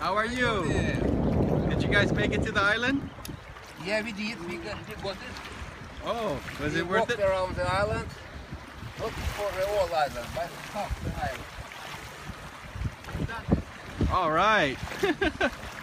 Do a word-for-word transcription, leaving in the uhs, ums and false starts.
How are you? Did you guys make it to the island? Yeah, we did. We got, we got it. Oh, was we it worth walked it? around the island. Not for the whole island, but half the island. All right.